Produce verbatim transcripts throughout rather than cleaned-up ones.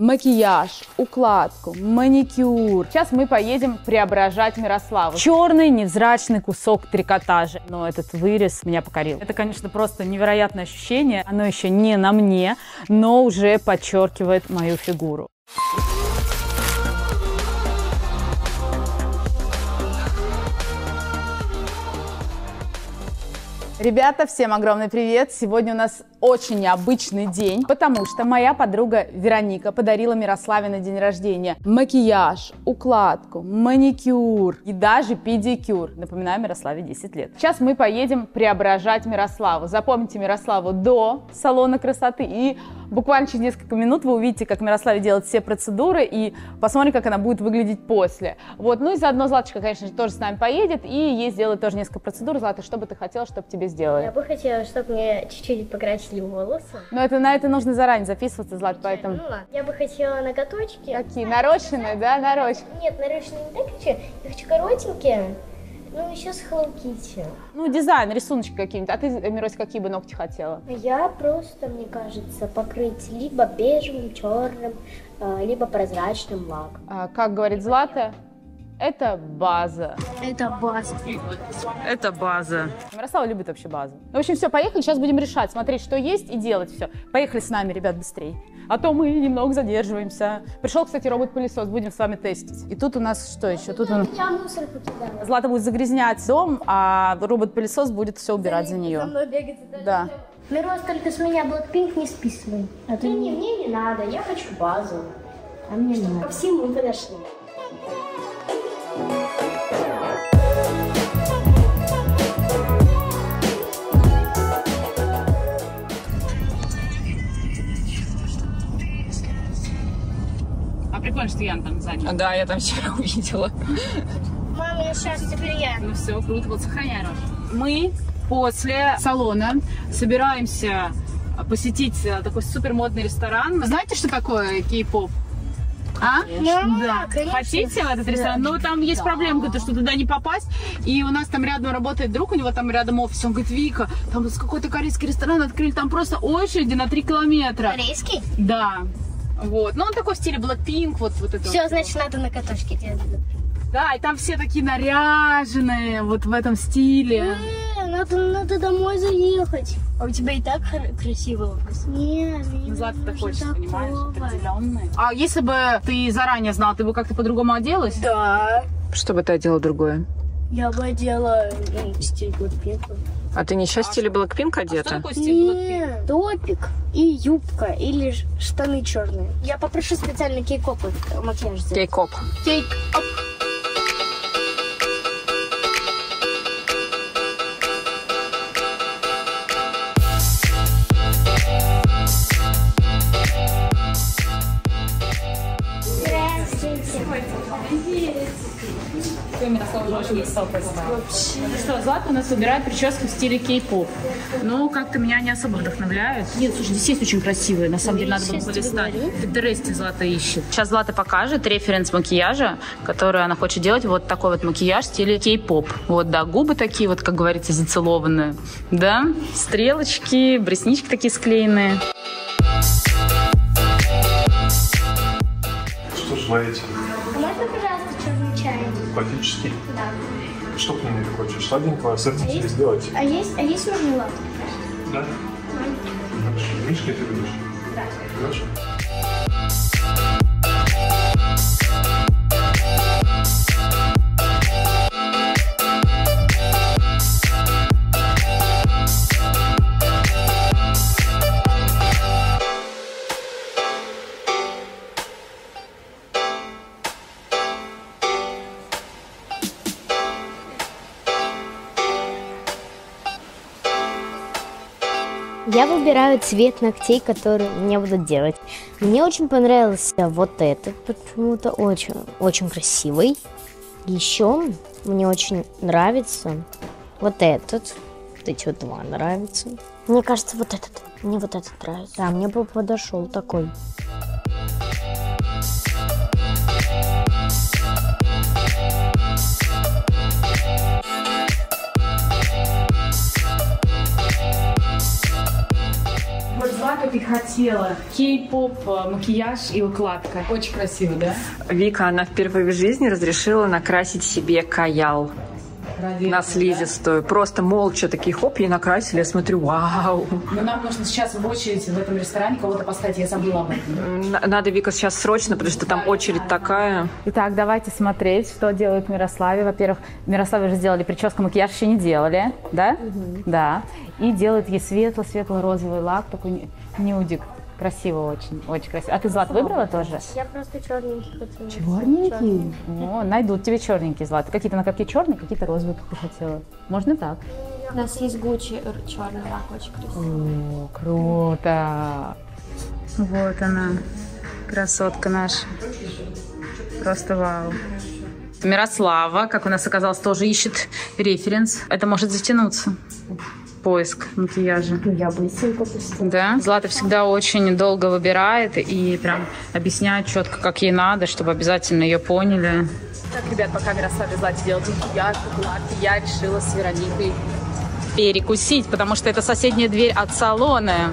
макияж, укладку, маникюр. Сейчас мы поедем преображать Мирославу. Черный невзрачный кусок трикотажа. Но этот вырез меня покорил. Это, конечно, просто невероятное ощущение. Оно еще не на мне, но уже подчеркивает мою фигуру. Ребята, всем огромный привет! Сегодня у нас очень необычный день, потому что моя подруга Вероника подарила Мирославе на день рождения макияж, укладку, маникюр и даже педикюр. Напоминаю, Мирославе десять лет. Сейчас мы поедем преображать Мирославу. Запомните Мирославу до салона красоты, и буквально через несколько минут вы увидите, как Мирославе делать все процедуры, и посмотрите, как она будет выглядеть после. Вот. Ну и заодно Златочка, конечно же, тоже с нами поедет, и ей сделает тоже несколько процедур. Злата, что бы ты хотела, чтобы тебе сделали? Я бы хотела, чтобы мне чуть-чуть покрасили волосы. Но это, на это нужно заранее записываться, Злат, поэтому... Ну ладно. Я бы хотела ноготочки. Какие? Нарощенные, да? Нарощенные? Нет, нарощенные не так хочу. Я хочу коротенькие, ну еще с Hello Kitty. Ну, дизайн, рисуночки какие-нибудь. А ты, Мирось, какие бы ногти хотела? Я просто, мне кажется, покрыть либо бежевым, черным, либо прозрачным лаком. А, как говорит Злата, это база. Это база. Это база. Мирослава любит вообще базу. В общем, все, поехали. Сейчас будем решать, смотреть, что есть, и делать все. Поехали с нами, ребят, быстрее. А то мы немного задерживаемся. Пришел, кстати, робот-пылесос. Будем с вами тестить. И тут у нас что еще? Тут он... Я мусор покидала. Злата будет загрязнять дом, а робот-пылесос будет все убирать за нее. За мной бегать, да. Мирос, только с меня Blackpink не списывай. А ты не, мне не надо, я хочу базу. А мне не надо. Ко всему подошли. А прикольно, что Ян там сзади. Да, я там вчера увидела. Мама, я сейчас теперь я. Ну все, круто, вот сохраняй рожу. Мы после салона собираемся посетить такой супер модный ресторан. Знаете, что такое кей-поп? А? Да, конечно. Хотите в этот ресторан? Но там есть да. проблема, что туда не попасть. И у нас там рядом работает друг, у него там рядом офис. Он говорит: Вика, там какой-то корейский ресторан открыли, там просто очереди на три километра. Корейский? Да. Вот. Ну, он такой в стиле Blackpink, вот, вот это. Все, вот. значит, надо на катушке делать. Да, и там все такие наряженные, вот в этом стиле. Э, надо, надо домой заехать. А у тебя и так красиво. Нет, ну, Злата-то хочешь, понимаешь, определенные. А если бы ты заранее знала, ты бы как-то по-другому оделась? Да. Что бы ты одела другое? Я бы одела ну, стиль Blackpink. А ты не сейчас в стиле Blackpink одета? А что такое стиль Blackpink? Нет, топик и юбка или штаны черные. Я попрошу специально кейк-оп макияж сделать. Кейк-оп. Кейк-оп. Что, Злата у нас выбирает прически в стиле кей-поп. Но как-то меня не особо вдохновляют. Нет, слушай, здесь есть очень красивые. На самом деле надо было полистать. В Пинтересте Злата ищет. Сейчас Злата покажет референс макияжа, который она хочет делать. Вот такой вот макияж в стиле кей-поп. Вот, да, губы такие вот, как говорится, зацелованные. Да, стрелочки, бреснички такие склеенные. Что желаете? Можно, пожалуйста, черный чай? Классический? Да. Что к нему ты хочешь? Сладенького, ассортите а есть, сделать? А есть, а есть мармелад? Да. Хорошо. Мишки ты любишь? Да. Хорошо. Я выбираю цвет ногтей, который мне будут делать. Мне очень понравился вот этот, почему-то очень, очень красивый. Еще мне очень нравится вот этот. Вот эти вот два нравятся. Мне кажется, вот этот. Мне вот этот нравится. Да, мне бы подошел такой. Вот Злата хотела. Кей-поп, макияж и укладка. Очень красиво, да? Вика, она впервые в жизни разрешила накрасить себе каял. Ради на этого, слизистую. Да? Просто молча такие хоп, и накрасили. Я смотрю, вау. Но нам нужно сейчас в очередь в этом ресторане кого-то поставить. Я забыла об этом. Надо, Вика, сейчас срочно, потому что там очередь такая. Итак, давайте смотреть, что делает Мирославе. Во-первых, Мирославе уже сделали прическу, макияж еще не делали, да? Угу. Да. И делают ей светло-светло-розовый лак, такой нюдик. Красиво очень, очень красиво. А ты, Злат, выбрала тоже? Я просто черненький хотела. Черненький? О, найдут тебе черненький, Злат. Какие-то накопки черные, какие-то розовые, как ты хотела. Можно так? У нас есть Гуччи черный лак, очень красивый. О, круто! Вот она, красотка наша. Просто вау. Мирослава, как у нас оказалось, тоже ищет референс. Это может затянуться. Поиск макияжа. Я быстренько пустила. Да? Злата всегда очень долго выбирает и прям объясняет четко, как ей надо, чтобы обязательно ее поняли. Так, ребят, пока Мирославе Злате делать макияж, укладки, я решила с Вероникой перекусить, потому что это соседняя дверь от салона.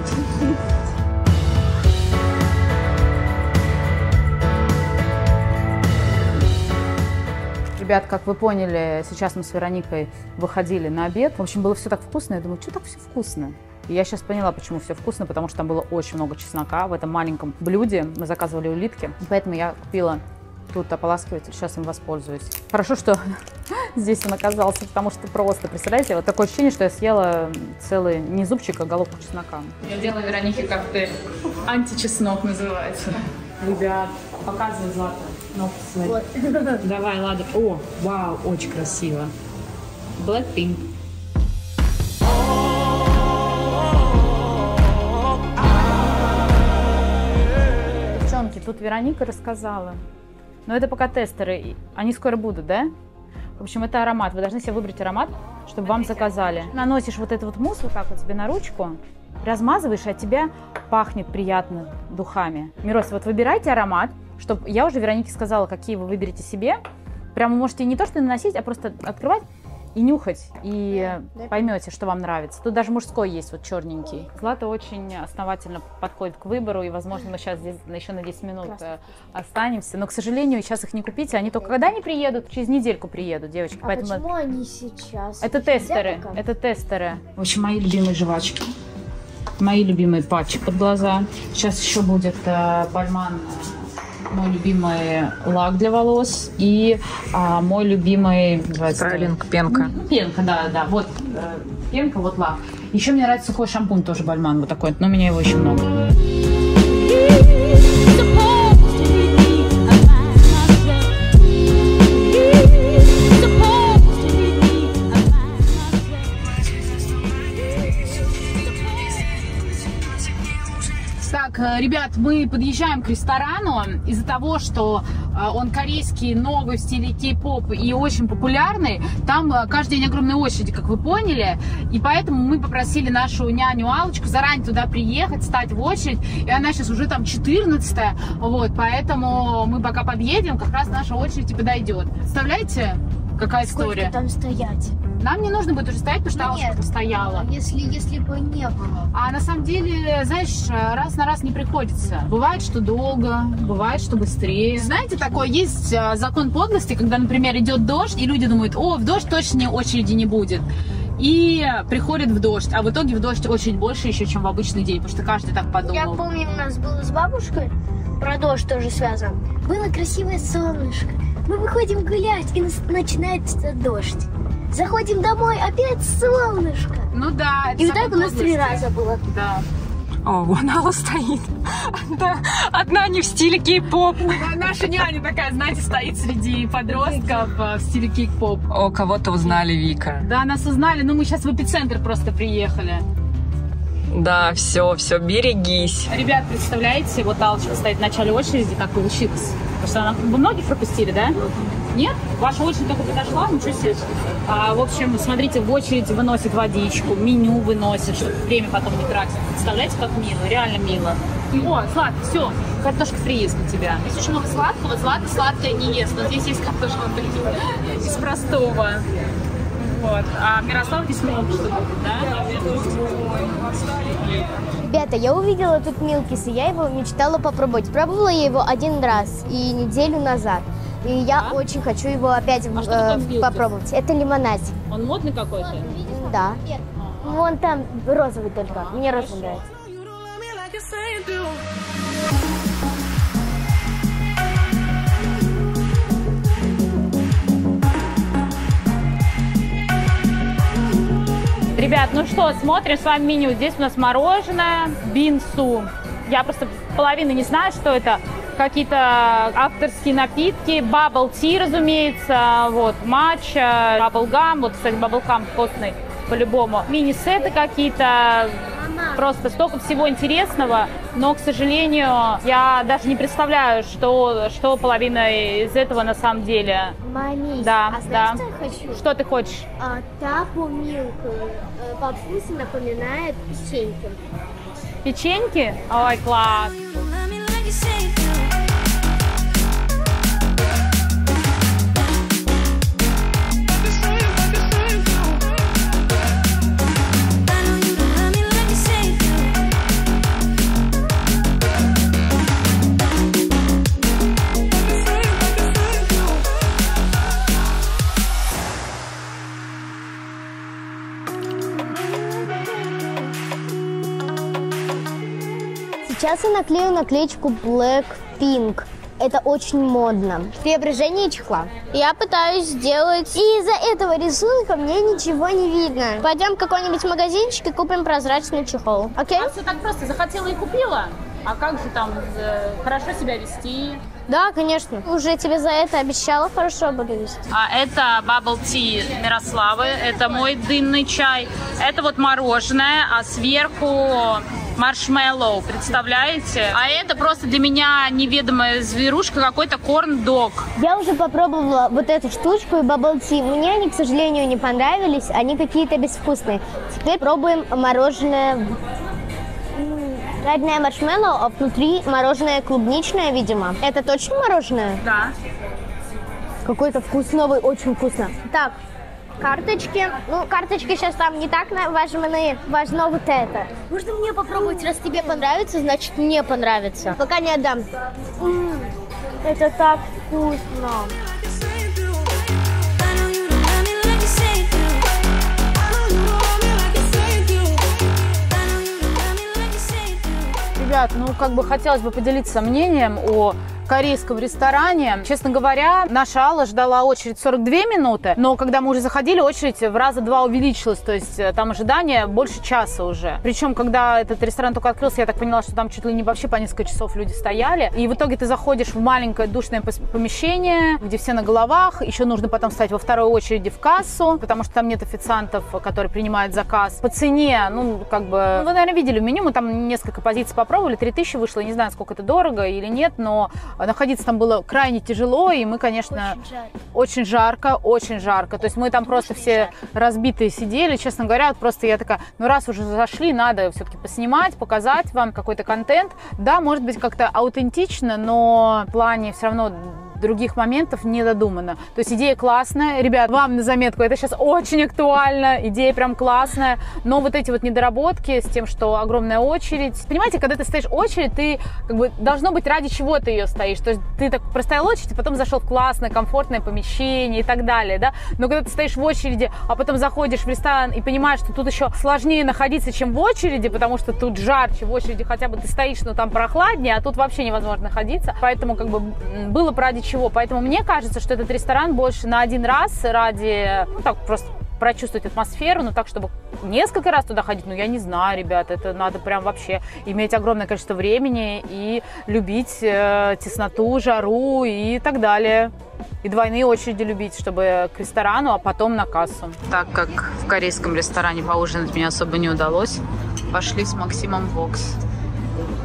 Ребят, как вы поняли, сейчас мы с Вероникой выходили на обед. В общем, было все так вкусно. Я думаю, что так все вкусно? И я сейчас поняла, почему все вкусно, потому что там было очень много чеснока в этом маленьком блюде. Мы заказывали улитки, поэтому я купила тут ополаскиватель. Сейчас им воспользуюсь. Хорошо, что здесь он оказался, потому что просто, представляете, вот такое ощущение, что я съела целый, не зубчик, а головку чеснока. Я делаю Веронике коктейль. Античеснок называется. Ребят, показывай, Злата. Вот. Давай, ладно. О, вау, очень красиво. Blackpink. Девчонки, тут Вероника рассказала. Но это пока тестеры. Они скоро будут, да? В общем, это аромат. Вы должны себе выбрать аромат, чтобы вам заказали. Наносишь вот этот вот мусс вот так вот себе на ручку, размазываешь, и от тебя пахнет приятно духами. Мирос, вот выбирайте аромат. Чтобы я уже Веронике сказала, какие вы выберете себе. Прямо можете не то что наносить, а просто открывать и нюхать. И поймете, что вам нравится. Тут даже мужской есть, вот черненький. Злата очень основательно подходит к выбору. И, возможно, мы сейчас здесь еще на десять минут Красный. останемся. Но, к сожалению, сейчас их не купить. Они только когда они приедут? Через недельку приедут, девочки. А Поэтому... почему они сейчас? Это тестеры. Это тестеры. В общем, мои любимые жвачки. Мои любимые патчи под глаза. Сейчас еще будет э, Бальман... мой любимый лак для волос и а, мой любимый... Стайлинг, пенка. Ну, пенка, да, да. Вот э, пенка, вот лак. Еще мне нравится сухой шампунь, тоже Бальман вот такой, но у меня его еще много. Так, ребят, мы подъезжаем к ресторану. Из-за того, что он корейский, новый, в стиле кей-поп и очень популярный, там каждый день огромные очереди, как вы поняли. И поэтому мы попросили нашу няню Аллочку заранее туда приехать, стать в очередь. И она сейчас уже там четырнадцатая. Вот, поэтому мы пока подъедем, как раз наша очередь и подойдет. Представляете, какая история? Сколько там стоять? Нам не нужно будет уже стоять, потому что ну, Аллочка стояла. Если, если бы не было. А на самом деле, знаешь, раз на раз не приходится. Бывает, что долго, бывает, что быстрее. Знаете, такой есть закон подлости, когда, например, идет дождь, и люди думают, о, в дождь точно очереди не будет. И приходят в дождь, а в итоге в дождь очередь больше еще, чем в обычный день, потому что каждый так подумал. Я помню, у нас было с бабушкой, про дождь тоже связано. Было красивое солнышко. Мы выходим гулять, и начинается дождь. Заходим домой, опять солнышко. Ну да. И вот так у нас три раза было. Да. О, вон Алла стоит. Да, одна не в стиле кей-поп. Наша няня такая, знаете, стоит среди подростков в стиле кей-поп. О, кого-то узнали, Вика. Да, нас узнали, но мы сейчас в эпицентр просто приехали. Да, все, все, берегись. Ребят, представляете, вот Аллочка стоит в начале очереди, как получилось. Потому что она... Вы многих пропустили, да? Нет? Ваша очередь только подошла? Ничего себе. А, в общем, смотрите, в очереди выносят водичку, меню выносят, чтобы время потом не тратить. Представляете, как мило? Реально мило. О, Злата, все, картошка фри есть у тебя. Есть очень много сладкого, Злата сладкое не ест, но здесь есть картошка фри из простого. Вот. А Мирослав здесь много что будет, да? Ребята, я увидела тут Милкис, и я его мечтала попробовать. Пробовала я его один раз и неделю назад. И я А? очень хочу его опять А что э, там Милкис? попробовать. Это лимонадик. Он модный какой-то? Да. Вон там розовый только. Мне розовый нравится. Ребят, ну что, смотрим с вами меню. Здесь у нас мороженое, бинсу. Я просто половины не знаю, что это. Какие-то авторские напитки, bubble tea, разумеется, вот, матча, баблгам. Вот, кстати, баблгам вкусный по-любому. Мини-сеты какие-то. Просто столько всего интересного, но, к сожалению, я даже не представляю, что, что половина из этого на самом деле. Мамис, Да, а знаешь, да. что я хочу? Что ты хочешь? А, Тапу Милк э, по вкусу напоминает печеньки. Печеньки? Ой, класс! Сейчас я наклею наклеечку Blackpink. Это очень модно. Преображение чехла. Я пытаюсь сделать... И из-за этого рисунка мне ничего не видно. Пойдем в какой-нибудь магазинчик и купим прозрачный чехол. Окей? А все так просто, захотела и купила? А как же там э, хорошо себя вести? Да, конечно. Уже тебе за это обещала, хорошо буду вести. А это bubble tea Мирославы, это мой дынный чай. Это вот мороженое, а сверху маршмеллоу, представляете? А это просто для меня неведомая зверушка, какой-то корн-дог. Я уже попробовала вот эту штучку и bubble tea. Мне они, к сожалению, не понравились. Они какие-то безвкусные. Теперь пробуем мороженое. Одна маршмеллоу, а внутри мороженое клубничное, видимо. Это точно мороженое? Да. Какой-то вкус новый, очень вкусно. Так, карточки. Ну, карточки сейчас там не так важны. Важно вот это. Можно мне попробовать? Раз тебе понравится, значит мне понравится. Пока не отдам. М-м, это так вкусно. Ребят, ну как бы хотелось бы поделиться мнением о корейском ресторане. Честно говоря, наша Алла ждала очередь сорок две минуты, но когда мы уже заходили, очередь в раза два увеличилась, то есть там ожидание больше часа уже. Причем, когда этот ресторан только открылся, я так поняла, что там чуть ли не вообще по несколько часов люди стояли. И в итоге ты заходишь в маленькое душное помещение, где все на головах, еще нужно потом встать во второй очереди в кассу, потому что там нет официантов, которые принимают заказ. По цене, ну, как бы, ну, вы, наверное, видели меню, мы там несколько позиций попробовали, три тысячи вышло, не знаю, сколько это дорого или нет, но находиться там было крайне тяжело, и мы, конечно, очень жарко, очень жарко. Очень жарко. То есть мы там просто все разбитые сидели, честно говоря, вот просто я такая, ну раз уже зашли, надо все-таки поснимать, показать вам какой-то контент. Да, может быть, как-то аутентично, но в плане все равно других моментов не додумано. То есть идея классная. Ребят, вам на заметку, это сейчас очень актуально, идея прям классная, но вот эти вот недоработки с тем, что огромная очередь. Понимаете, когда ты стоишь очередь, ты как бы должно быть ради чего ты ее стоишь. То есть ты так простоял очередь, а потом зашел в классное, комфортное помещение и так далее, да. Но когда ты стоишь в очереди, а потом заходишь в ресторан и понимаешь, что тут еще сложнее находиться, чем в очереди, потому что тут жарче, в очереди хотя бы ты стоишь, но там прохладнее, а тут вообще невозможно находиться. Поэтому как бы было бы ради чего. Поэтому мне кажется, что этот ресторан больше на один раз ради, ну так просто прочувствовать атмосферу, но так, чтобы несколько раз туда ходить, ну я не знаю, ребят, это надо прям вообще иметь огромное количество времени и любить э, тесноту, жару и так далее. И двойные очереди любить, чтобы к ресторану, а потом на кассу. Так как в корейском ресторане поужинать мне особо не удалось, пошли с Максимом в Вокс.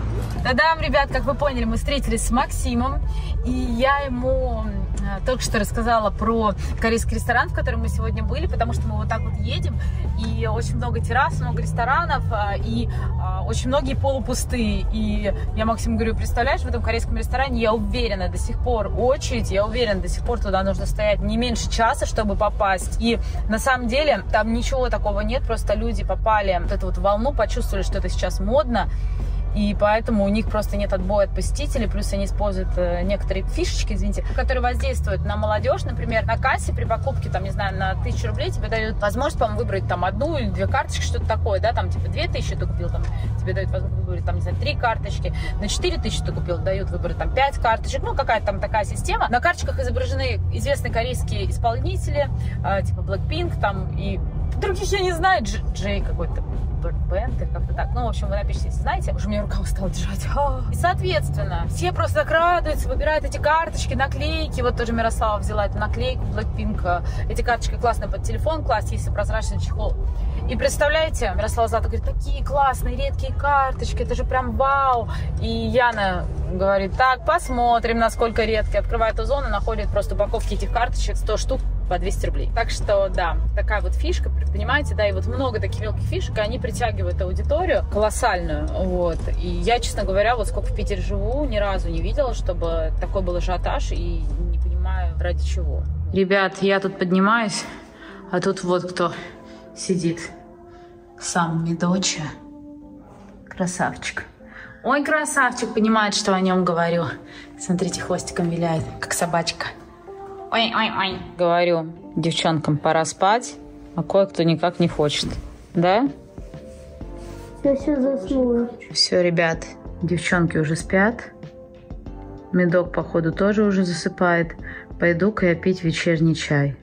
Та-дам, ребят, как вы поняли, мы встретились с Максимом, и я ему только что рассказала про корейский ресторан, в котором мы сегодня были, потому что мы вот так вот едем, и очень много террас, много ресторанов, и очень многие полупустые. И я Максиму говорю, представляешь, в этом корейском ресторане, я уверена, до сих пор очередь, я уверена, до сих пор туда нужно стоять не меньше часа, чтобы попасть. И на самом деле там ничего такого нет, просто люди попали в эту вот волну, почувствовали, что это сейчас модно, и поэтому у них просто нет отбоя от посетителей, плюс они используют э, некоторые фишечки, извините, которые воздействуют на молодежь. Например, на кассе при покупке, там, не знаю, на тысячу рублей тебе дают возможность, по-моему, выбрать там одну или две карточки, что-то такое, да, там, типа, две тысячи ты купил, там, тебе дают возможность выбрать, там, не знаю, три карточки, на четыре тысячи ты купил, дают выбрать, там, пять карточек, ну, какая-то там такая система. На карточках изображены известные корейские исполнители, э, типа, Blackpink, там, и других я не знаю, Дж- Джей какой-то, бэнд или как-то так. Ну, в общем, вы напишите, если знаете. Уже мне рука устала держать. И, соответственно, все просто так радуются, выбирают эти карточки, наклейки. Вот тоже Мирослава взяла эту наклейку Blackpink. Эти карточки классные под телефон класть, если прозрачный чехол. И представляете, Мирослава Злата говорит, такие классные, редкие карточки, это же прям вау. И Яна говорит, так, посмотрим, насколько редкие. Открывает Озон и находит просто упаковки этих карточек, сто штук по двести рублей. Так что, да, такая вот фишка, понимаете, да, и вот много таких мелких фишек, и они притягивают аудиторию колоссальную, вот. И я, честно говоря, вот сколько в Питере живу, ни разу не видела, чтобы такой был ажиотаж, и не понимаю, ради чего. Ребят, я тут поднимаюсь, а тут вот кто сидит. Сам Медоча. Красавчик. Ой, красавчик, понимает, что о нем говорю. Смотрите, хвостиком виляет, как собачка. Ой-ой-ой. Говорю, девчонкам пора спать, а кое-кто никак не хочет. Да? Я все заснула. Все, ребят, девчонки уже спят. Медок, походу, тоже уже засыпает. Пойду-ка я пить вечерний чай.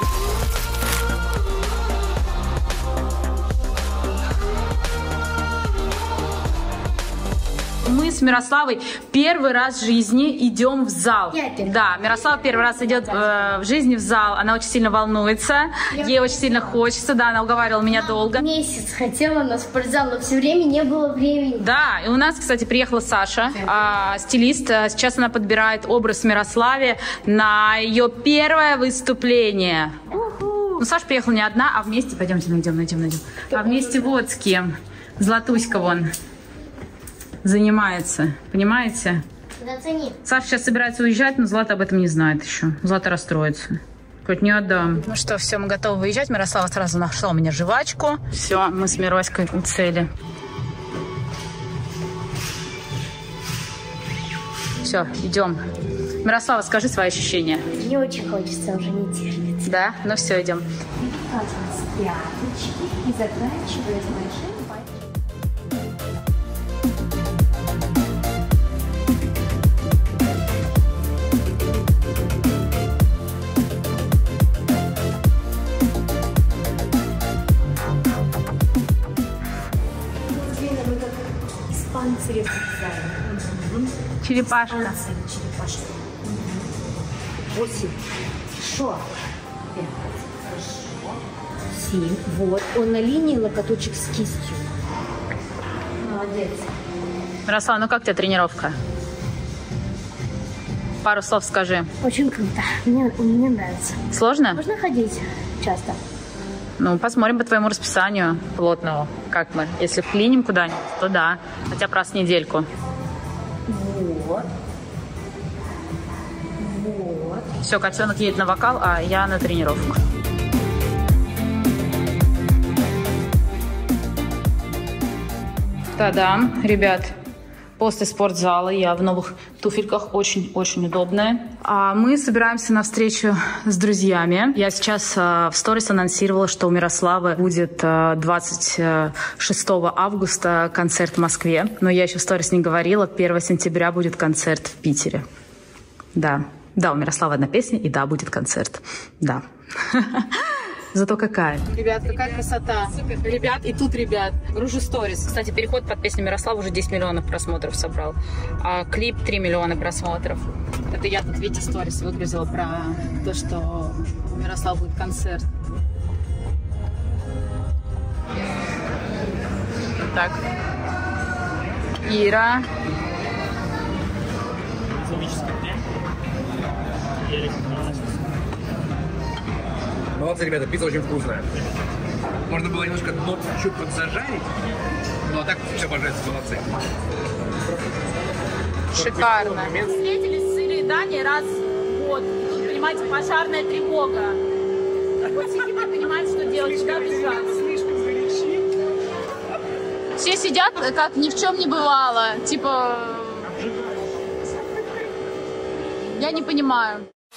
Мы с Мирославой первый раз в жизни идем в зал. Да, Мирослава первый раз идет э, в жизни в зал. Она очень сильно волнуется. Ей очень сильно хочется. Да, она уговаривала меня долго. Месяц хотела на спортзал, но все время не было времени. Да, и у нас, кстати, приехала Саша, э, стилист. Сейчас она подбирает образ Мирославе на ее первое выступление. Ну, Саша приехала не одна, а вместе. Пойдемте, найдем, найдем, найдем. А вместе вот с кем. Златуська вон занимается, понимаете? Зацени. Саша сейчас собирается уезжать, но Злата об этом не знает еще. Злата расстроится. Хоть не отдам. Ну что, все, мы готовы выезжать. Мирослава сразу нашла у меня жвачку. Все, мы с Мироськой у цели. Все, идем. Мирослава, скажи свои ощущения. Мне очень хочется, уже не терпится. Да? Ну все, идем. И заканчивая с большим. Черепашка. Черепашка. Восемь. Хорошо. Семь. Вот. Он на линии, локоточек с кистью. Молодец. Мирослава, ну как тебе тренировка? Пару слов скажи. Очень круто. Мне, мне нравится. Сложно? Можно ходить часто? Ну, посмотрим по твоему расписанию плотного. Как мы? Если вклиним куда-нибудь, то да. Хотя бы раз в недельку. Вот. Вот. Все, котенок едет на вокал, а я на тренировку. Та-дам, ребят. После спортзала я в новых туфельках, очень-очень удобная. А мы собираемся на встречу с друзьями. Я сейчас а, в сторис анонсировала, что у Мирославы будет а, двадцать шестого августа концерт в Москве. Но я еще в сторис не говорила, первого сентября будет концерт в Питере. Да, да, у Мирославы одна песня, и да, будет концерт. Да. Зато какая. Ребят, какая красота. Супер. Ребят, и тут ребят. Гружу сторис. Кстати, переход под песню Мирослава уже десять миллионов просмотров собрал. А клип три миллиона просмотров. Это я тут, видите, сторис выгрузила про то, что у Мирослава будет концерт. Так. Ира. гастрономическое. Молодцы, ребята, пицца очень вкусная. Можно было немножко дно чуть подзажарить, но так все божественно, молодцы. Шикарно. Встретились с Ирой и Даней раз в год. Тут, понимаете, пожарная тревога. Вот все теперь понимают, что делать, куда бежать. Все сидят, как ни в чем не бывало. Типа... Я не понимаю.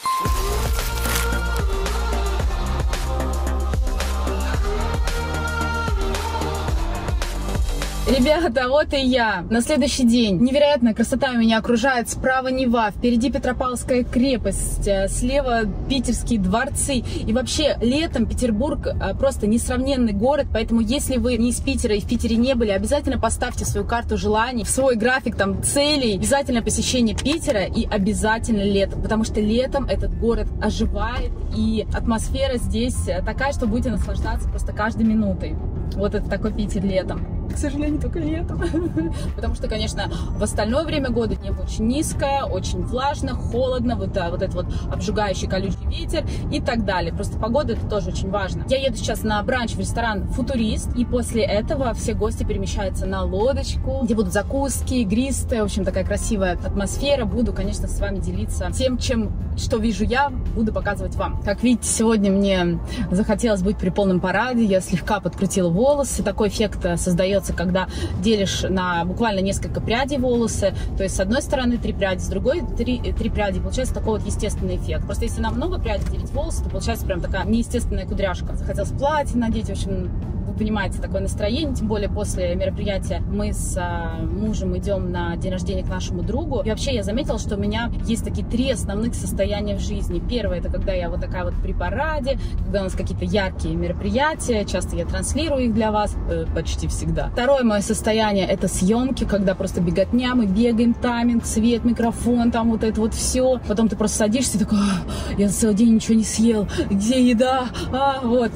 Ребята, вот и я. На следующий день. Невероятная красота меня окружает. Справа Нева, впереди Петропавловская крепость, слева питерские дворцы. И вообще, летом Петербург просто несравненный город, поэтому если вы не из Питера и в Питере не были, обязательно поставьте свою карту желаний, в свой график там целей, обязательно посещение Питера и обязательно летом, потому что летом этот город оживает, и атмосфера здесь такая, что будете наслаждаться просто каждой минутой. Вот это такой Питер летом. К сожалению, только летом. Потому что, конечно, в остальное время года небо очень низкое, очень влажно, холодно, вот, вот этот вот обжигающий колючий ветер и так далее. Просто погода — это тоже очень важно. Я еду сейчас на бранч в ресторан «Футурист», и после этого все гости перемещаются на лодочку, где будут закуски, игристые, в общем, такая красивая атмосфера. Буду, конечно, с вами делиться тем, чем, что вижу я, буду показывать вам. Как видите, сегодня мне захотелось быть при полном параде, я слегка подкрутила волосы. Такой эффект создается, когда делишь на буквально несколько прядей волосы, то есть с одной стороны три пряди, с другой три, три пряди, получается такой вот естественный эффект. Просто если на много прядей делить волосы, то получается прям такая неестественная кудряшка. Захотелось платье надеть, в общем, вы понимаете, такое настроение, тем более после мероприятия мы с а, мужем идем на день рождения к нашему другу. И вообще я заметила, что у меня есть такие три основных состояния в жизни. Первое — это когда я вот такая вот при параде, когда у нас какие-то яркие мероприятия, часто я транслирую их для вас, э, почти всегда. Второе мое состояние — это съемки, когда просто беготня, мы бегаем, тайминг, свет, микрофон, там вот это вот все. Потом ты просто садишься и такой: я за целый день ничего не съел, где еда? А, вот.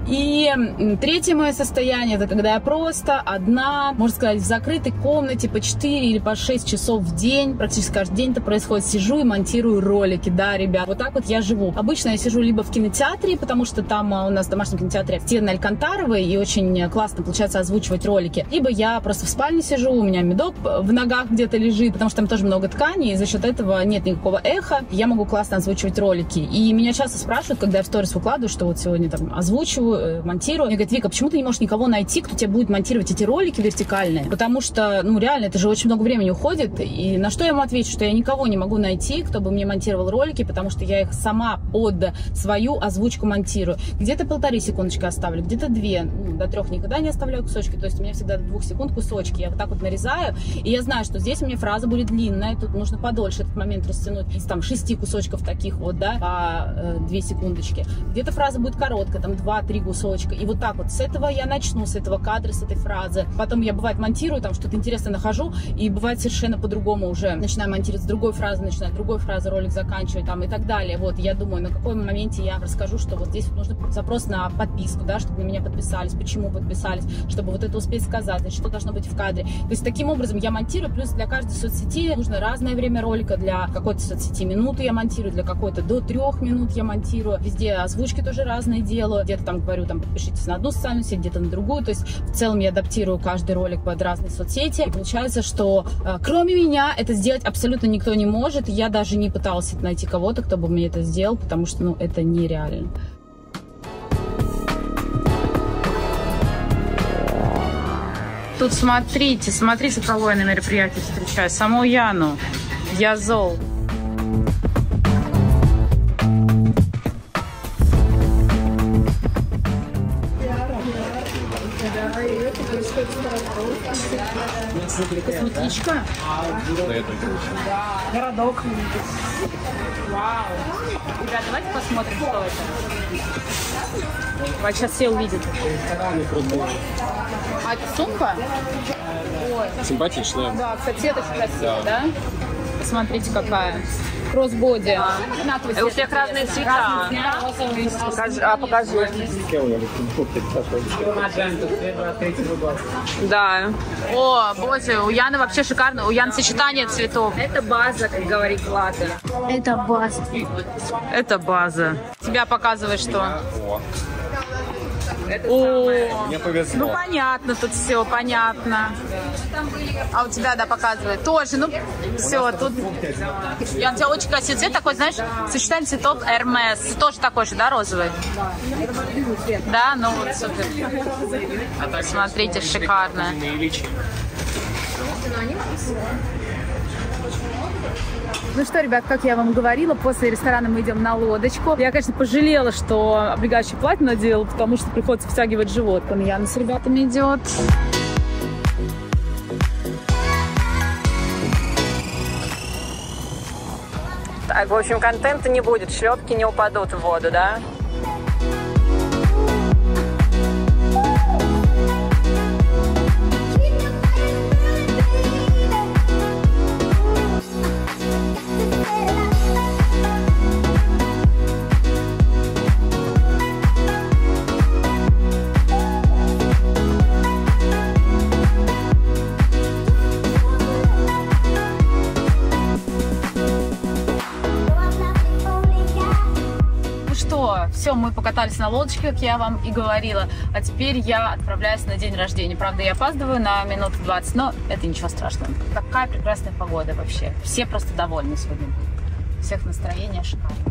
И третье мое состояние — это когда я просто одна, можно сказать, в закрытой комнате по четыре или по шесть часов в день, практически каждый день это происходит, сижу и монтирую ролики, да, ребят. Вот так вот я живу. Обычно я сижу либо в кинотеатре, потому что там у нас в домашнем кинотеатре стены Алькантаровой, и очень классно получается озвучивать ролики. Либо я просто в спальне сижу, у меня медок в ногах где-то лежит, потому что там тоже много ткани, и за счет этого нет никакого эха, я могу классно озвучивать ролики. И меня часто спрашивают, когда я в сторис выкладываю, что вот сегодня там озвучиваю, монтирую, мне говорят: Вика, почему ты не можешь никого найти, кто тебе будет монтировать эти ролики вертикальные? Потому что, ну, реально, это же очень много времени уходит. И на что я ему отвечу? Что я никого не могу найти, кто бы мне монтировал ролики, потому что я их сама под свою озвучку монтирую. Где-то полторы секундочки оставлю, где-то две, ну, до трех никогда не оставляю кусочки, то есть у меня всегда до двух секунд кусочки, я вот так вот нарезаю, и я знаю, что здесь у меня фраза будет длинная, тут нужно подольше этот момент растянуть, из там шести кусочков таких вот, да, по э, две секундочки. Где-то фраза будет короткая, там два-три кусочка, и вот так вот с этого я начну, с этого кадра, с этой фразы. Потом я, бывает, монтирую, там что-то интересное нахожу, и бывает совершенно по-другому уже начинаю монтировать с другой фразы, начинаю другой фразы ролик заканчивать, там, и так далее. Вот, я думаю, на каком моменте я расскажу, что вот здесь вот нужно запрос на подписку, да, чтобы на меня подписались, почему подписались, чтобы вот это успеть сказать, значит, что должно быть в кадре. То есть таким образом я монтирую, плюс для каждой соцсети нужно разное время ролика, для какой-то соцсети минуту я монтирую, для какой-то до трех минут я монтирую, везде озвучки тоже разные делаю, где-то там говорю, там, подпишитесь на одну социальную сеть, где-то на другую, то есть в целом я адаптирую каждый ролик под разные соцсети, и получается, что э, кроме меня это сделать абсолютно никто не может, я даже не пыталась найти кого-то, кто бы мне это сделал, потому что, ну, это нереально. Тут смотрите, смотрите, кого я на мероприятии встречаю. Саму Яну. Я зол. Косметичка? Городок. Вау. Ребят, давайте посмотрим, что это. Вот сейчас все увидят. А это сумка? Ой. Симпатичная. Да, кстати, это очень красиво, да? да? Посмотрите, какая. Кроссбоди. И у всех разные цвета. Покажи, а покажи. Да. О, боже, у Яны вообще шикарно. У Яны сочетание цветов. Это база, как говорит Лата. Это база. Это база. Тебя показывает что? Это О, самое. Мне повезло. ну понятно, тут все понятно. А у тебя, да, показывает тоже. Ну, все, тут... Ян, у тебя очень красивый цвет такой, знаешь, сочетание цветов Hermes. Тоже такой же, да, розовый? Да, ну вот супер. Смотрите, шикарно. Ну что, ребят, как я вам говорила, после ресторана мы идем на лодочку. Я, конечно, пожалела, что облегающее платье надела, потому что приходится втягивать живот. Вон Яна с ребятами идет. Так, в общем, контента не будет, шлепки не упадут в воду, да? Все, мы покатались на лодочке, как я вам и говорила. А теперь я отправляюсь на день рождения. Правда, я опаздываю на минут двадцать, но это ничего страшного. Какая прекрасная погода вообще. Все просто довольны сегодня. У всех настроение шикарное.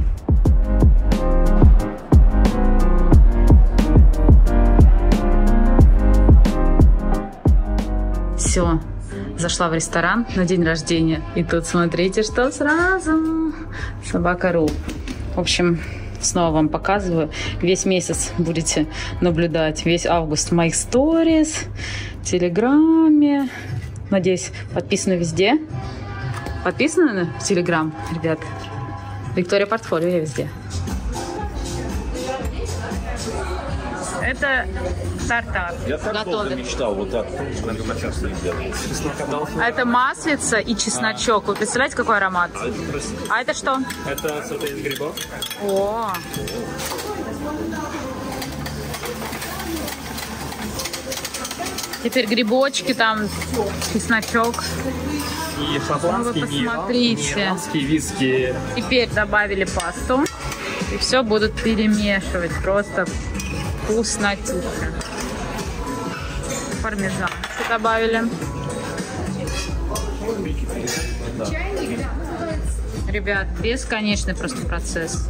Все, зашла в ресторан на день рождения. И тут смотрите, что сразу. Собака Ру. В общем... Снова вам показываю. Весь месяц будете наблюдать, весь август в моих сторис, в Телеграме. Надеюсь, подписаны везде. Подписаны в Телеграм, ребят? Виктория Портфолио, я везде. Это тартар. Я так долго мечтал, вот так. А это маслица и чесночок. Вы представляете, какой аромат? А это что? Это соты из грибов. О! Теперь грибочки, там чесночок. И шотландский, вы посмотрите. виски. Теперь добавили пасту. И все будут перемешивать. Просто вкуснотища. Пармезан добавили. Ребят, бесконечный просто процесс.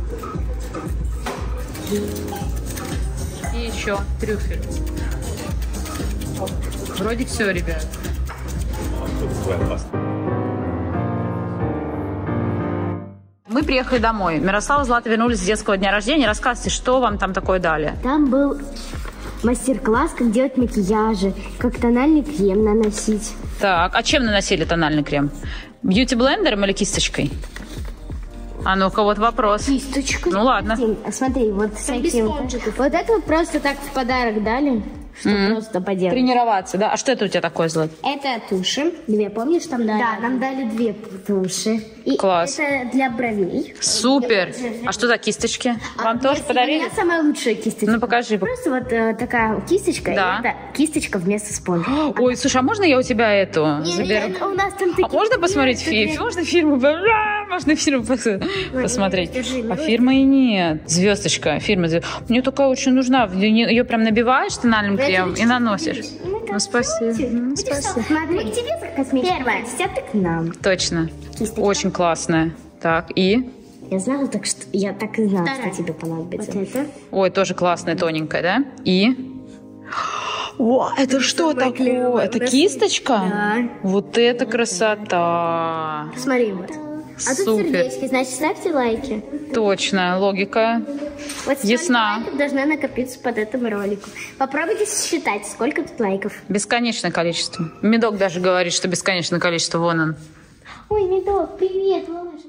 И еще трюфель. Вроде все, ребят. Мы приехали домой. Мирослава и Злата вернулись с детского дня рождения. Рассказывайте, что вам там такое дали? Там был мастер-класс, как делать макияжи, как тональный крем наносить. Так, а чем наносили тональный крем? Бьюти-блендером или кисточкой? А ну-ка, вот вопрос. Кисточкой. Ну ладно. Смотри, смотри, вот всякие... Вот это вот просто так в подарок дали, чтобы mm-hmm. просто поделать. Тренироваться, да? А что это у тебя такое, Злат? Это туши. Две, помнишь, там дали? Да, нам дали две туши. И класс. Это для бровей. Супер. А что за кисточки? Вам а тоже подарили? У меня самая лучшая кисточка. Ну покажи. Просто вот э, такая кисточка. Да. И это кисточка вместо спонжа. Ой, слушай, а можно я у тебя эту Нет, заберу? Нет, у нас там такие... А можно посмотреть фильм? Можно фильму? Можно фильм посмотреть? А фирмы и нет. Звездочка. Фирма. Мне такая очень нужна. Ее прям набиваешь тональным кремом и наносишь. Ну, спасибо. Ну, спасибо. Смотри, к тебе за косметику. Первое, а ты к нам. Точно. Кисточка. Очень классная. Так, и? Я знала, так что я так и знала, Вторая. Что тебе понадобится. Вот это. Ой, тоже классная, тоненькая, да? И? О, это что такое? Клевое. Это кисточка? Да. Вот это красота. Смотри, вот. А Супер. тут сердечки, значит, ставьте лайки. Точно, логика вот ясна. Лайков должна накопиться под этим роликом. Попробуйте считать, сколько тут лайков. Бесконечное количество. Медок даже говорит, что бесконечное количество. Вон он. Ой, Медок, привет, малыш.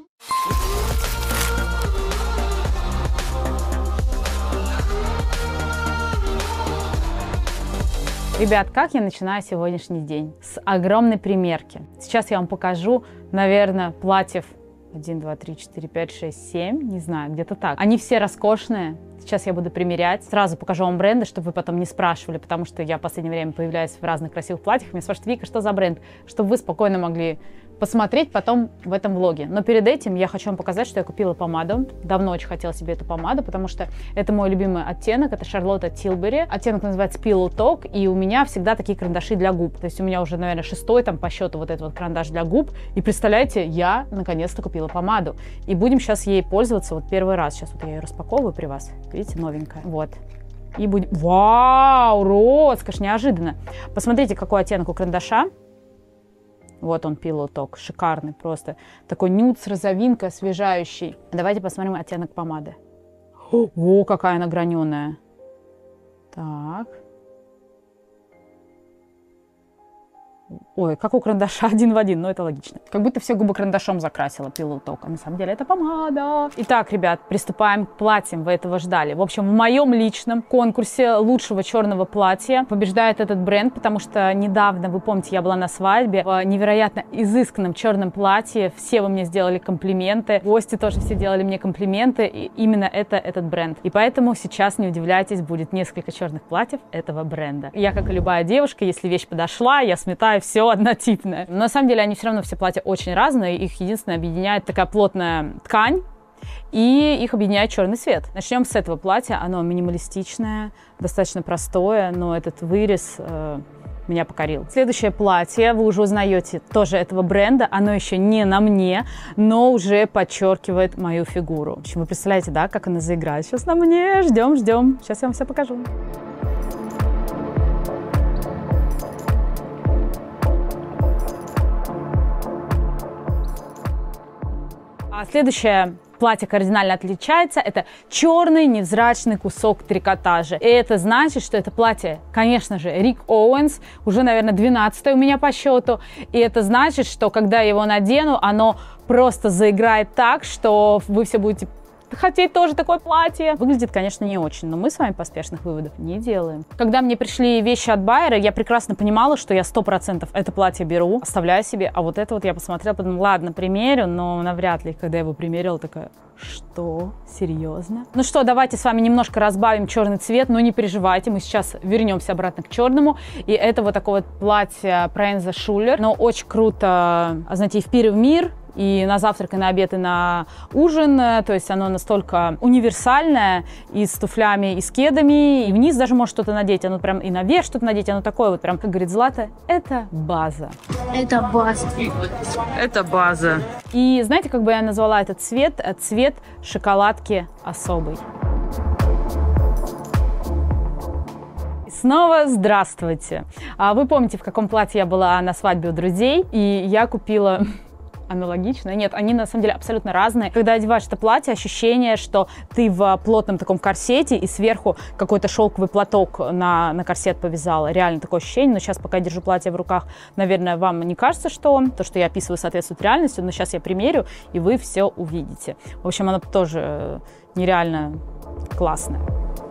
Ребят, как я начинаю сегодняшний день? С огромной примерки. Сейчас я вам покажу, наверное, платьев один, два, три, четыре, пять, шесть, семь, не знаю, где-то так. Они все роскошные. Сейчас я буду примерять. Сразу покажу вам бренды, чтобы вы потом не спрашивали, потому что я в последнее время появляюсь в разных красивых платьях. Мне спрашивают: Вика, что за бренд? Чтобы вы спокойно могли посмотреть потом в этом влоге. Но перед этим я хочу вам показать, что я купила помаду. Давно очень хотела себе эту помаду, потому что это мой любимый оттенок. Это Шарлотта Тилбери. Оттенок называется Pillow Talk, и у меня всегда такие карандаши для губ. То есть у меня уже, наверное, шестой там по счету вот этот вот карандаш для губ. И представляете, я наконец-то купила помаду. И будем сейчас ей пользоваться вот первый раз. Сейчас вот я ее распаковываю при вас. Видите, новенькая. Вот. И будем... Вау, роскошь, неожиданно. Посмотрите, какой оттенок у карандаша. Вот он, Pillow Talk, шикарный просто. Такой нюд с розовинкой, освежающий. Давайте посмотрим оттенок помады. О, какая она граненая. Так. Ой, как у карандаша, один в один, но это логично. Как будто все губы карандашом закрасила Pillow Talk, а на самом деле это помада. Итак, ребят, приступаем к платьям, вы этого ждали. В общем, в моем личном конкурсе лучшего черного платья побеждает этот бренд, потому что недавно, вы помните, я была на свадьбе в невероятно изысканном черном платье. Все вы мне сделали комплименты, гости тоже все делали мне комплименты, и именно это этот бренд. И поэтому сейчас, не удивляйтесь, будет несколько черных платьев этого бренда. Я, как и любая девушка, если вещь подошла, я сметаю все однотипное. Но на самом деле они все равно все платья очень разные. Их единственное объединяет такая плотная ткань, и их объединяет черный цвет. Начнем с этого платья. Оно минималистичное, достаточно простое, но этот вырез э, меня покорил. Следующее платье, вы уже узнаете тоже этого бренда. Оно еще не на мне, но уже подчеркивает мою фигуру. В общем, вы представляете, да, как она заиграет сейчас на мне. Ждем, ждем. Сейчас я вам все покажу. А следующее платье кардинально отличается. Это черный невзрачный кусок трикотажа. И это значит, что это платье, конечно же, Рик Оуэнс, уже, наверное, двенадцатое у меня по счету. И это значит, что когда я его надену, оно просто заиграет так, что вы все будете хотеть тоже такое платье. Выглядит, конечно, не очень, но мы с вами поспешных выводов не делаем. Когда мне пришли вещи от байера, я прекрасно понимала, что я сто процентов это платье беру, оставляю себе, а вот это вот я посмотрела, подумала, ладно, примерю, но навряд ли. Когда я его примерила, такая, что? Серьезно? Ну что, давайте с вами немножко разбавим черный цвет, но не переживайте, мы сейчас вернемся обратно к черному. И это вот такое вот платье Проенза Шулер, но очень круто, знаете, и в пир, и в мир. И на завтрак, и на обед, и на ужин. То есть оно настолько универсальное, и с туфлями, и с кедами, и вниз даже может что-то надеть. Оно прям и наверх что-то надеть. Оно такое вот прям, как говорит Злата, это база. Это база. Это база. И знаете, как бы я назвала этот цвет? Цвет шоколадки особый. Снова здравствуйте. Вы помните, в каком платье я была на свадьбе у друзей? И я купила... Аналогично. Нет, они на самом деле абсолютно разные. Когда одеваешь это платье, ощущение, что ты в плотном таком корсете и сверху какой-то шелковый платок на, на корсет повязала. Реально такое ощущение. Но сейчас, пока я держу платье в руках, наверное, вам не кажется, что то, что я описываю, соответствует реальности. Но сейчас я примерю, и вы все увидите. В общем, оно тоже нереально классное.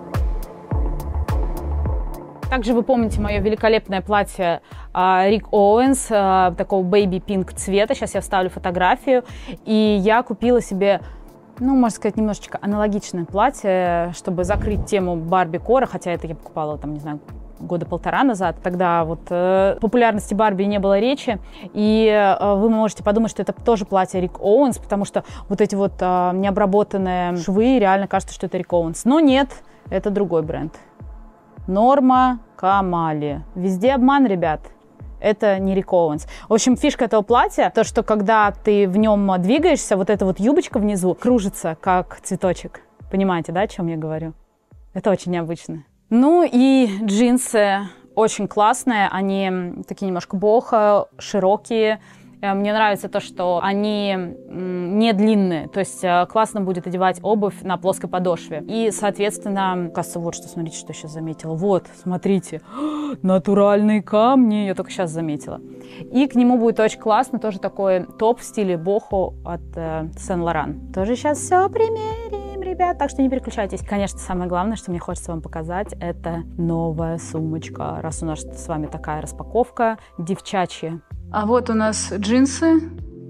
Также вы помните мое великолепное платье Рик Оуэнс, такого бэйби-пинк цвета. Сейчас я вставлю фотографию. И я купила себе, ну, можно сказать, немножечко аналогичное платье, чтобы закрыть тему Барби Кора, хотя это я покупала, там, не знаю, года полтора назад. Тогда вот э, популярности Барби не было речи. И э, вы можете подумать, что это тоже платье Рик Оуэнс, потому что вот эти вот э, необработанные швы, реально кажется, что это Рик Оуэнс. Но нет, это другой бренд. Норма Камали. Везде обман, ребят. Это не Рик Оуэнс. В общем, фишка этого платья, то, что когда ты в нем двигаешься, вот эта вот юбочка внизу кружится, как цветочек. Понимаете, да, о чем я говорю? Это очень необычно. Ну и джинсы очень классные. Они такие немножко бохо, широкие. Мне нравится то, что они не длинные, то есть классно будет одевать обувь на плоской подошве. И, соответственно, кажется, вот что, смотрите, что я сейчас заметила. Вот, смотрите, натуральные камни, я только сейчас заметила. И к нему будет очень классно тоже такой топ в стиле бохо от э, Сен-Лоран. Тоже сейчас все примерим, ребят, так что не переключайтесь. Конечно, самое главное, что мне хочется вам показать, это новая сумочка. Раз у нас с вами такая распаковка девчачья. А вот у нас джинсы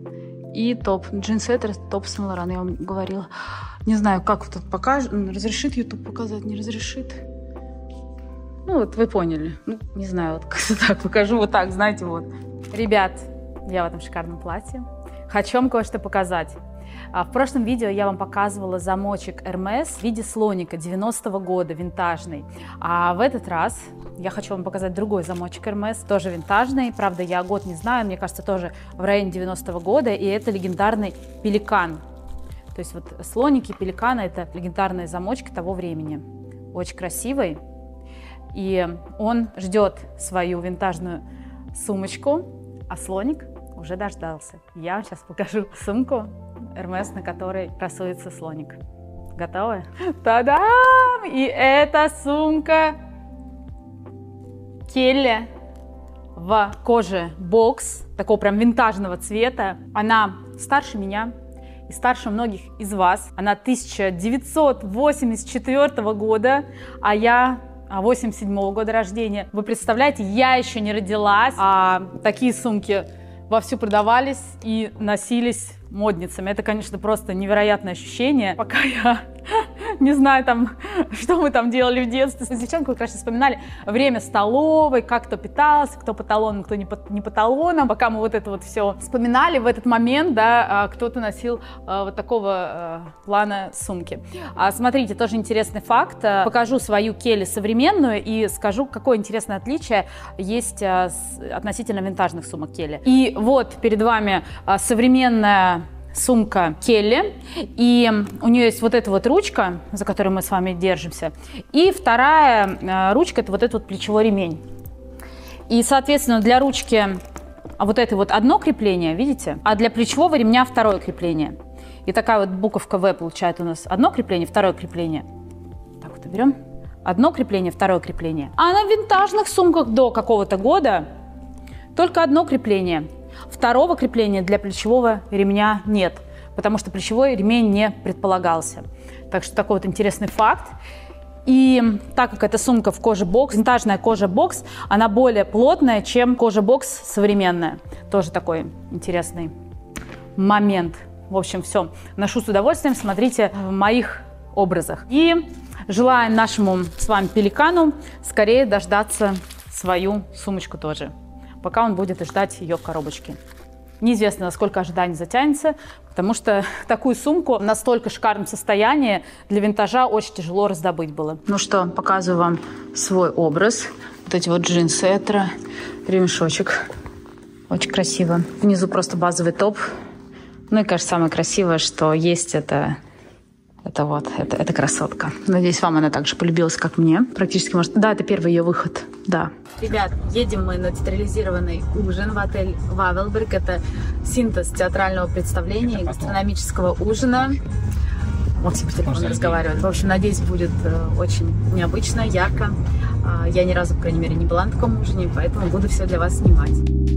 И топ. Джинсы это топ Saint Laurent, я вам говорила. Не знаю, как тут покажет. Разрешит YouTube показать, не разрешит. Ну вот вы поняли. Ну, не знаю, вот как-то так покажу. Вот так, знаете, вот. Ребят, я в этом шикарном платье. Хочу вам кое-что показать. В прошлом видео я вам показывала замочек Hermès в виде слоника девяностого года, винтажный. А в этот раз я хочу вам показать другой замочек Hermès, тоже винтажный. Правда, я год не знаю, мне кажется, тоже в районе девяностого года. И это легендарный пеликан. То есть вот слоники, пеликаны — это легендарные замочки того времени. Очень красивый. И он ждет свою винтажную сумочку, а слоник уже дождался. Я вам сейчас покажу сумку Hermès, на которой красуется слоник. Готовы? Та-дам! И эта сумка Келли в коже бокс, такого прям винтажного цвета. Она старше меня и старше многих из вас. Она тысяча девятьсот восемьдесят четвёртого года, а я восемьдесят седьмого года рождения. Вы представляете, я еще не родилась, а такие сумки вовсю продавались и носились модницами. Это, конечно, просто невероятное ощущение. Пока я не знаю, там, что мы там делали в детстве. С девчонкой как раз вспоминали время столовой, как кто питался, кто по талонам, кто не по, не по талонам. Пока мы вот это вот все вспоминали, в этот момент, да, кто-то носил вот такого плана сумки. Смотрите, тоже интересный факт. Покажу свою Келли современную и скажу, какое интересное отличие есть относительно винтажных сумок Келли. И вот перед вами современная сумка Келли, и у нее есть вот эта вот ручка, за которой мы с вами держимся, и вторая ручка — это вот этот вот плечевой ремень. И, соответственно, для ручки вот этой вот одно крепление, видите, а для плечевого ремня второе крепление. И такая вот буковка В получает у нас одно крепление, второе крепление. Так вот берем. Одно крепление, второе крепление. А на винтажных сумках до какого-то года только одно крепление. Второго крепления для плечевого ремня нет, потому что плечевой ремень не предполагался. Так что такой вот интересный факт. И так как эта сумка в коже бокс, винтажная кожа бокс, она более плотная, чем кожа бокс современная. Тоже такой интересный момент. В общем, все. Ношу с удовольствием, смотрите в моих образах. И желаем нашему с вами пеликану скорее дождаться свою сумочку тоже, пока он будет ждать ее в коробочке. Неизвестно, насколько ожидание затянется, потому что такую сумку в настолько шикарном состоянии для винтажа очень тяжело раздобыть было. Ну что, показываю вам свой образ. Вот эти вот джинсы, это ремешочек. Очень красиво. Внизу просто базовый топ. Ну и, кажется, самое красивое, что есть, это... Это вот, это, это красотка. Надеюсь, вам она также полюбилась, как мне. Практически, может... Да, это первый ее выход, да. Ребят, едем мы на театрализированный ужин в отель Вавелберг. Это синтез театрального представления и гастрономического ужина. Вот себе по телефону разговаривает. В общем, надеюсь, будет очень необычно, ярко. Я ни разу, по крайней мере, не была на таком ужине, поэтому буду все для вас снимать.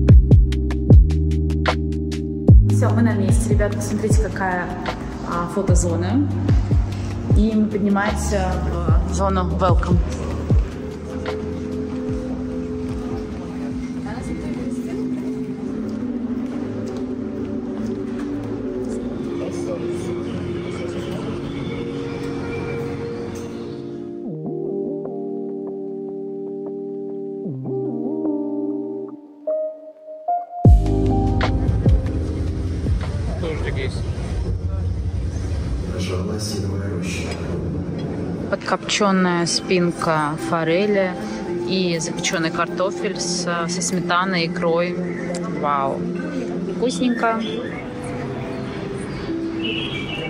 Все, мы на месте, ребят. Посмотрите, какая фотозона. И мы поднимаемся в зону Welcome. Дождик есть. Подкопченная спинка форели и запеченный картофель с, со сметаной, икрой. Вау! Вкусненько.